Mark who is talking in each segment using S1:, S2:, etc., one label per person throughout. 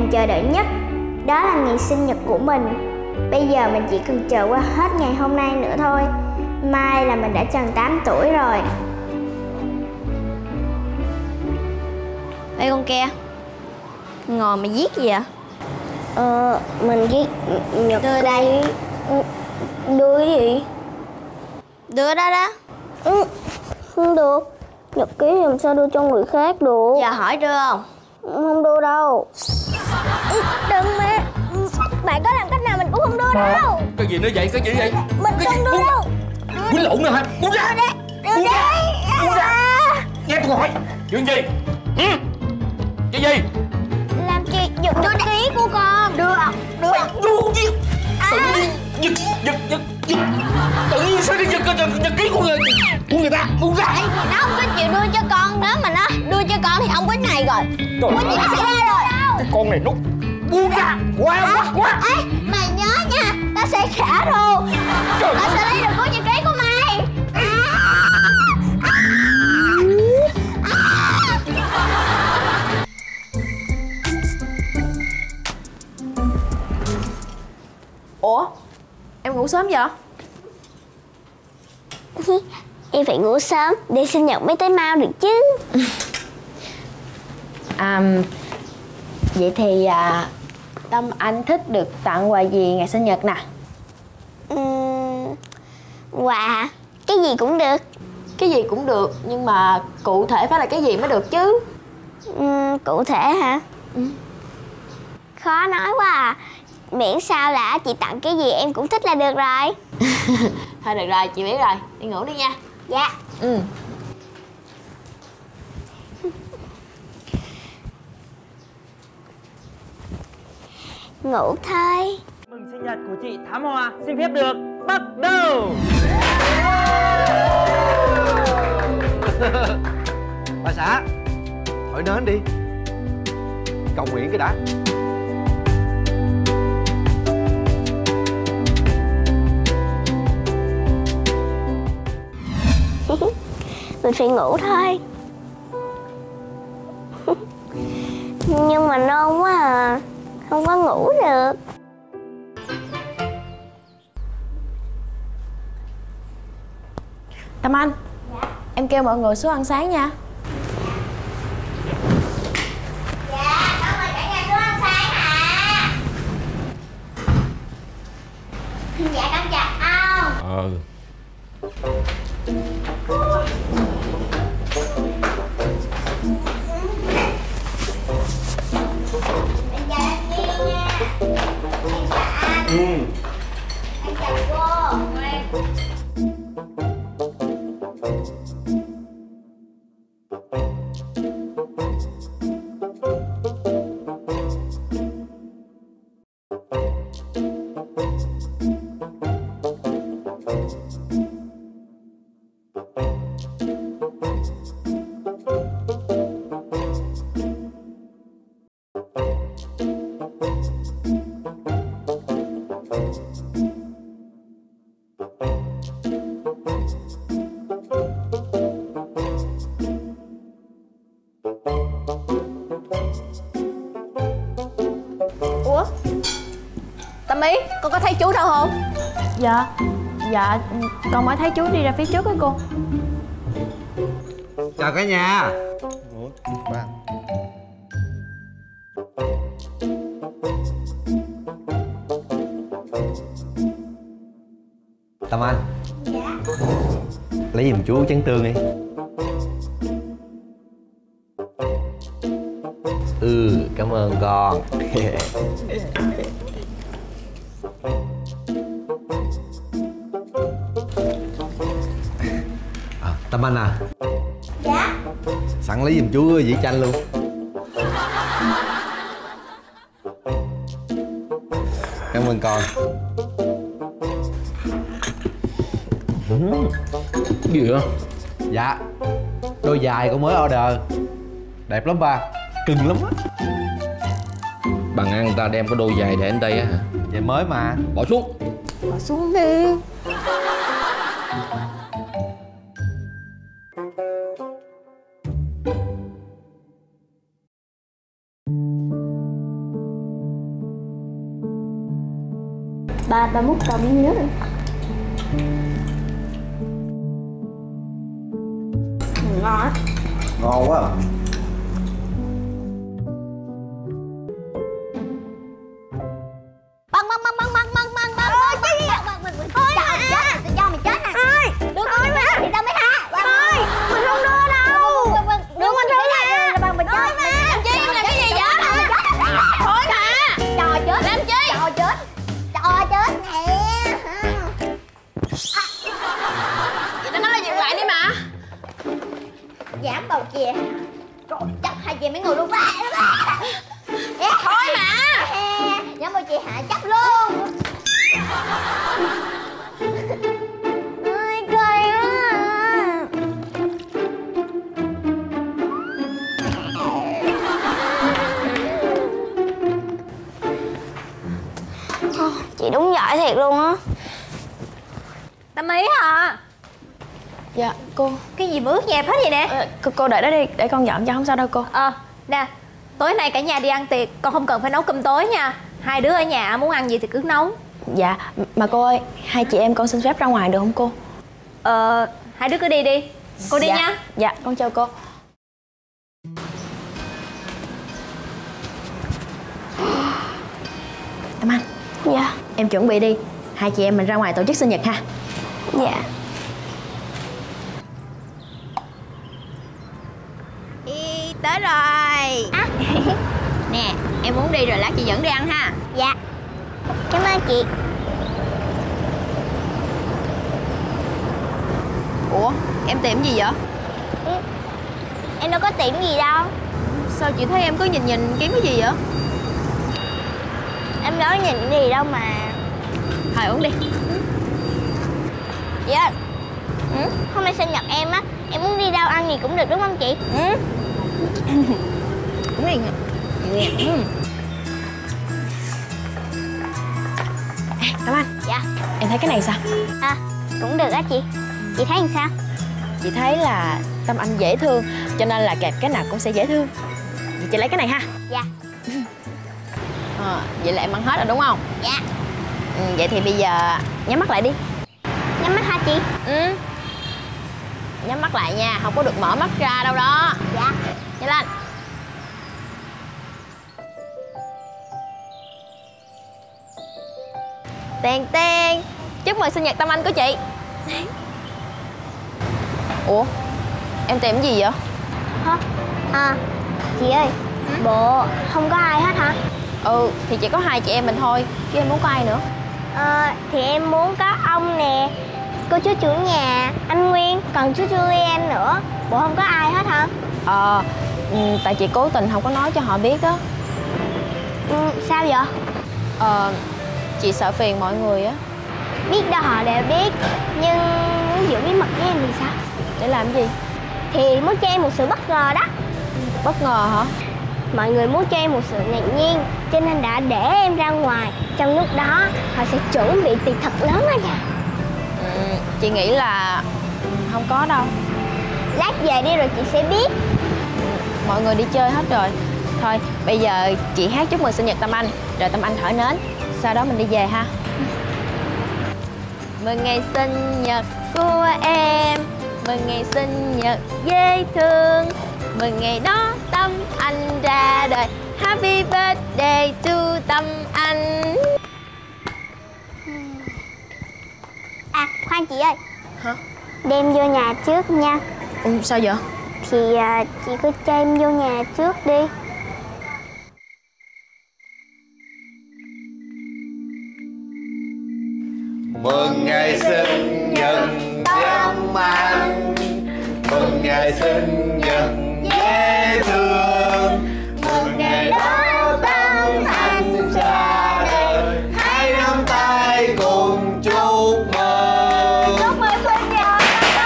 S1: chờ đợi nhất. Đó là ngày sinh nhật của mình. Bây giờ mình chỉ cần chờ qua hết ngày hôm nay nữa thôi. Mai là mình đã tròn 8 tuổi rồi. Ê con kia, ngồi mà viết gì vậy? Mình viết nhật đưa đây. Đưa cái gì? Đưa đó đó. Không được. Nhật ký làm sao đưa cho người khác được? Giờ hỏi đưa không? Không đưa đâu. Đừng mà. Bạn có làm cách nào mình cũng không đưa đâu.
S2: Cái gì nữa vậy? Cái gì vậy?
S1: Mình không đưa đâu.
S2: Quýnh lộn nữa hả? Buông ra. Buông ra. Buông ra. Nghe tôi hỏi. Chuyện gì? Chuyện gì?
S1: Làm chi? Giật nhật ký của con. Đưa không? Đưa không?
S2: Đưa gì? Giật. Tự nhiên sao đi giật nhật ký của người ta? Buông ra.
S1: Nó không có chịu đưa cho con. Nếu mà nó đưa cho con thì không có này rồi. Không có chuyện xảy ra rồi.
S2: Cái con này nó buông ra. Quá.
S1: Ê, mày nhớ nha. Ta sẽ trả thù. Ta sẽ lấy được cuốn nhật ký của mày.
S3: Ủa? Em ngủ sớm vậy?
S1: Em phải ngủ sớm để sinh nhật mới tới mau được chứ.
S3: Vậy thì Tâm Anh thích được tặng quà gì ngày sinh nhật nè?
S1: Quà cái gì cũng được.
S3: Cái gì cũng được, nhưng mà cụ thể phải là cái gì mới được chứ.
S1: Cụ thể hả? Khó nói quá à. Miễn sao là chị tặng cái gì em cũng thích là được rồi.
S3: Thôi được rồi, chị biết rồi. Đi ngủ đi nha.
S1: Dạ. Ngủ thôi.
S4: Mừng sinh nhật của chị Thám Hoa. Xin phép được bắt đầu.
S5: Bà xã, thổi nến đi. Cầu nguyện cái đã.
S1: Mình phải ngủ thôi. Nhưng mà nôn quá à. Không có ngủ được.
S3: Tâm Anh. Dạ. Em kêu mọi người xuống ăn sáng nha.
S1: Dạ, con mời cả nhà xuống ăn sáng ạ. Dạ con chào ông. Em chào anh Kiên nha. Em chào anh. Em chào cô.
S3: Ủa? Tâm Ý, con có thấy chú đâu không? Dạ, con mới thấy chú đi ra phía trước á cô.
S5: Chào cả nhà. Tâm Anh.
S1: Dạ.
S5: Lấy giùm chú chén tương đi. Cảm ơn con. Tâm Anh à.
S1: Dạ.
S5: Sẵn lấy giùm chú dĩa chanh luôn. Cảm ơn con.
S2: Gì vậy?
S5: Dạ, đôi giày con mới order. Đẹp lắm ba, cưng lắm á.
S2: Bằng ăn ta đem cái đôi giày để đến đây á hả?
S5: Giày mới mà.
S2: Bỏ xuống.
S1: Bỏ xuống đi. Ba múc cơm với nước đi. Ngon á.
S5: Ngon quá.
S1: Băng thôi à. Tôi cho mày chết nè. Đưa con đi thì tao mới tha. Thôi mình không đưa đâu. Đưa mình thôi nè. Băng mình chết mà. Làm chi em làm cái gì vậy? Thôi mà. Trò chết. Làm chi? Trò chết. Trò chết nè.
S3: Vậy tao nói là dừng lại đi mà.
S1: Giảm bầu chè. Rồi chắc hai chị mấy người luôn.
S3: Thôi mà.
S1: Giảm bầu chè hạ chấp luôn. Ôi cười quá. Chị đúng giỏi thiệt luôn á.
S3: Tâm Ý hả?
S6: Dạ cô.
S3: Cái gì mà ướt nhẹp hết vậy nè?
S6: Cô đợi đó đi, để con dọn cho, không sao đâu cô.
S3: Nè, tối nay cả nhà đi ăn tiệc, con không cần phải nấu cơm tối nha. Hai đứa ở nhà muốn ăn gì thì cứ nấu.
S6: Dạ, mà cô ơi, hai chị em con xin phép ra ngoài được không cô?
S3: Hai đứa cứ đi đi. Cô đi nha.
S6: Dạ, con chào cô. Tâm Anh.
S1: Dạ.
S6: Em chuẩn bị đi, hai chị em mình ra ngoài tổ chức sinh nhật ha.
S1: Dạ.
S3: Tới rồi. Nè, em muốn đi rồi lát chị dẫn đi ăn ha.
S1: Dạ. Cảm ơn chị.
S3: Ủa, em tìm gì vậy?
S1: Em đâu có tìm gì đâu.
S3: Sao chị thấy em cứ nhìn kiếm cái gì vậy?
S1: Em đâu có nhìn gì đâu mà.
S3: Thôi uống đi.
S1: Chị ơi. Hôm nay sinh nhật em á, em muốn đi đâu ăn gì cũng được đúng không chị?
S3: Uống đi nè.
S6: Tâm Anh.
S1: Dạ.
S6: Em thấy cái này sao?
S1: Cũng được á chị. Chị thấy làm sao?
S6: Chị thấy là Tâm Anh dễ thương, cho nên là kẹp cái nào cũng sẽ dễ thương. Vậy chị lấy cái này ha.
S1: Dạ.
S6: Vậy là em ăn hết rồi đúng không?
S1: Dạ.
S6: Vậy thì bây giờ nhắm mắt lại đi.
S1: Nhắm mắt hả chị?
S6: Nhắm mắt lại nha, không có được mở mắt ra đâu đó.
S1: Dạ.
S6: Nhanh lên. Tèn tèn. Chúc mừng sinh nhật Tâm Anh của chị. Ủa, em tìm cái gì vậy?
S1: Hả? Chị ơi, bộ không có ai hết hả?
S6: Thì chỉ có hai chị em mình thôi, chứ em muốn có ai nữa?
S1: Thì em muốn có ông nè, cô chú chủ nhà, anh Nguyên, còn chú Julian nữa. Bộ không có ai hết hả?
S6: Tại chị cố tình không có nói cho họ biết á.
S1: Sao vậy?
S6: Chị sợ phiền mọi người á.
S1: Biết đâu họ đều biết, nhưng muốn giữ bí mật với em thì sao?
S6: Để làm gì?
S1: Thì muốn cho em một sự bất ngờ đó.
S6: Bất ngờ hả?
S1: Mọi người muốn cho em một sự ngạc nhiên, cho nên đã để em ra ngoài. Trong lúc đó họ sẽ chuẩn bị tiệc thật lớn đó nha.
S6: Chị nghĩ là không có đâu.
S1: Lát về đi rồi chị sẽ biết.
S6: Mọi người đi chơi hết rồi. Thôi bây giờ chị hát chúc mừng sinh nhật Tâm Anh, rồi Tâm Anh thổi nến, sau đó mình đi về ha. Mừng ngày sinh nhật của em, mừng ngày sinh nhật dễ thương, mừng ngày đó Tâm Anh ra đời. Happy birthday to Tâm Anh.
S1: Khoan chị ơi.
S6: Hả?
S1: Đem vô nhà trước nha.
S6: Sao vậy?
S1: Thì chị cứ cho em vô nhà trước đi.
S5: Mừng ngày sinh nhật Tâm Anh, mừng ngày sinh nhật dễ thương, mừng ngày đó Tâm Anh ra đời, hai nắm tay cùng chúc mừng.
S1: Chúc mừng sinh nhật.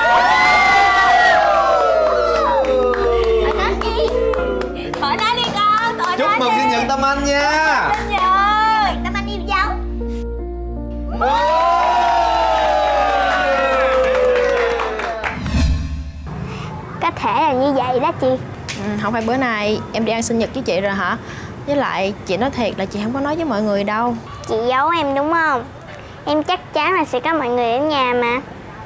S1: Thổi nến đi. Thổi nến đi con. Thổi
S5: Chúc mừng sinh nhật Tâm Anh nha.
S1: sinh nhật. Tâm Anh yêu dấu. Có thể là như vậy đó chị.
S6: Không phải bữa nay em đi ăn sinh nhật với chị rồi hả? Với lại chị nói thiệt là chị không có nói với mọi người đâu.
S1: Chị giấu em đúng không? Em chắc chắn là sẽ có mọi người ở nhà mà.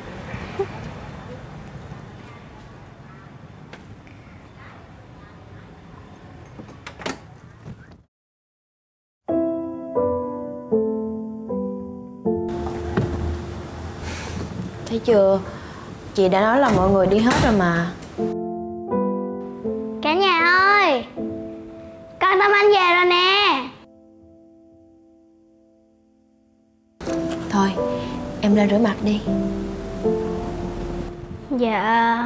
S3: Thấy chưa? Chị đã nói là mọi người đi hết rồi mà.
S1: Cả nhà ơi, con Tâm Anh về rồi nè.
S3: Thôi, em ra rửa mặt đi.
S1: Dạ.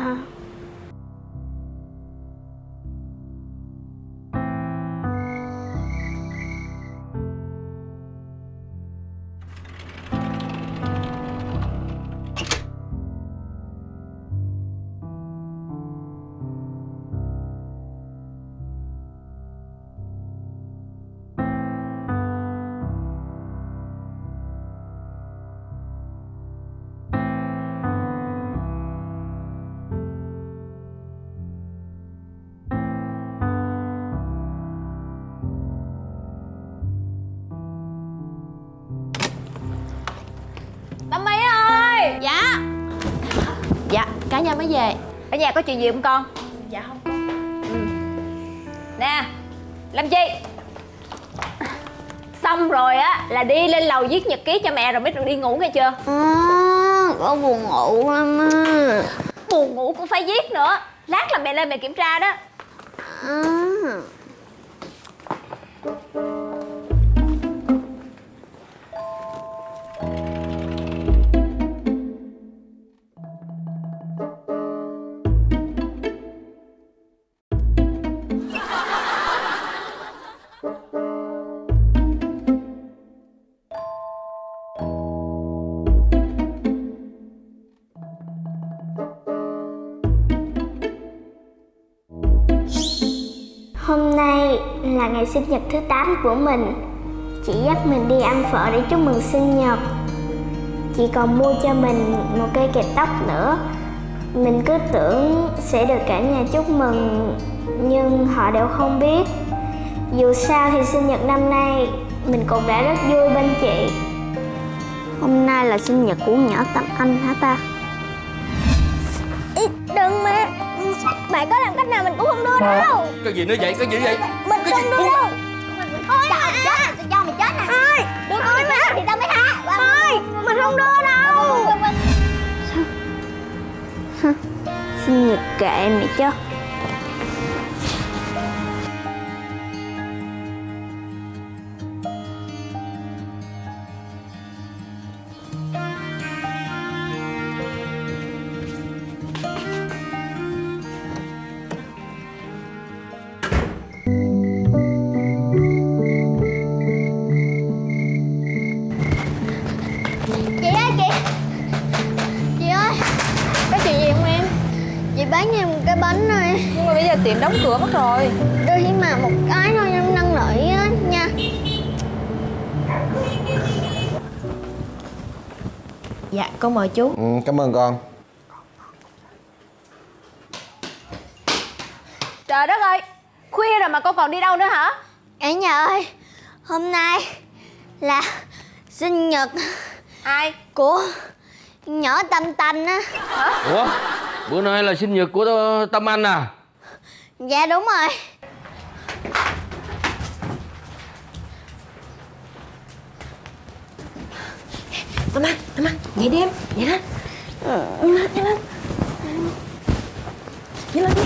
S6: Tâm My ơi.
S3: Dạ. Dạ, cả nhà mới về.
S6: Ở nhà có chuyện gì không con?
S3: Dạ không có.
S6: Nè, làm chi? Xong rồi á là đi lên lầu viết nhật ký cho mẹ rồi mới được đi ngủ, nghe chưa?
S1: Con buồn ngủ lắm á.
S6: Buồn ngủ cũng phải viết nữa. Lát là mẹ lên mẹ kiểm tra đó.
S1: Hôm nay là ngày sinh nhật thứ 8 của mình. Chị dắt mình đi ăn phở để chúc mừng sinh nhật. Chị còn mua cho mình một cây kẹp tóc nữa. Mình cứ tưởng sẽ được cả nhà chúc mừng, nhưng họ đều không biết. Dù sao thì sinh nhật năm nay mình cũng đã rất vui bên chị. Hôm nay là sinh nhật của nhỏ Tâm Anh hả ta? Đừng mà, mẹ có làm cách nào mình cũng không đưa đâu.
S2: Cái gì nữa vậy? Cái gì vậy?
S1: Mình
S2: cái
S1: không
S2: gì?
S1: đưa đâu. Thôi mà chết, sẽ cho mày chết nè. Thôi, thôi mà thì tao mới tha. Thôi, mình không đưa đâu. Sinh nhật kệ mày chứ. Bán cho em một cái bánh này.
S6: Nhưng mà bây giờ tiệm đóng cửa mất rồi.
S1: Đưa chỉ mà một cái thôi em năn nỉ á nha.
S3: Dạ, con mời chú.
S5: Cảm ơn con.
S6: Trời đất ơi, khuya rồi mà con còn đi đâu nữa hả?
S1: Cả nhà ơi, hôm nay là sinh nhật
S6: Ai?
S1: của nhỏ Tâm Tanh á.
S6: Hả?
S2: Ủa? Bữa nay là sinh nhật của Tâm Anh à?
S1: Dạ đúng rồi.
S3: Tâm Anh, dậy đi em, dậy lên. Nhanh lên. Nhanh lên đi.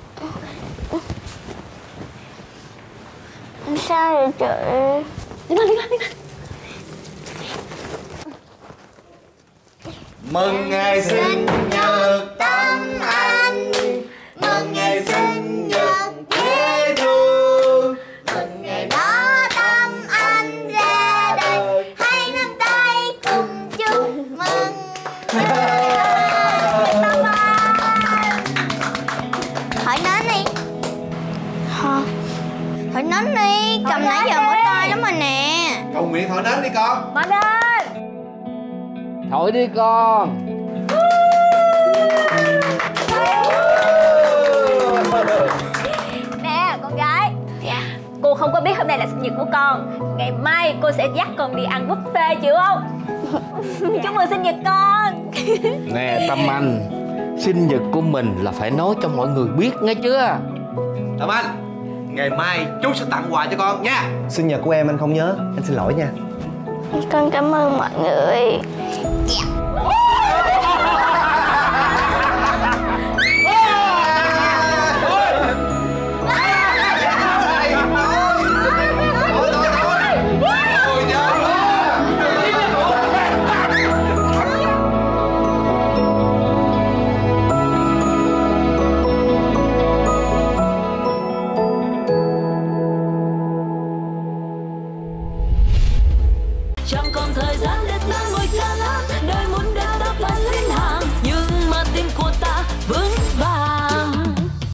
S1: Sao vậy chị?
S3: Đi lên.
S5: Mừng ngày sinh nhật Tâm Anh, mừng ngày sinh nhật dễ thương, mừng ngày đó Tâm Anh ra đời, hãy nắm tay cùng chúc mừng.
S1: Hỏi nến đi. Hỏi nến đi, cầm nãy giờ mỏi tay lắm rồi nè.
S5: Cầu nguyện thổi nến đi con.
S6: Mở lên.
S2: Thổi đi con.
S6: Nè con gái. Dạ. Cô không có biết hôm nay là sinh nhật của con. Ngày mai cô sẽ dắt con đi ăn buffet chịu không?
S3: Chúc mừng sinh nhật con.
S2: Nè Tâm Anh, sinh nhật của mình là phải nói cho mọi người biết nghe chưa?
S5: Tâm Anh, ngày mai chú sẽ tặng quà cho con nha.
S7: Sinh nhật của em anh không nhớ, anh xin lỗi nha.
S1: Con cảm ơn mọi người. Dạ.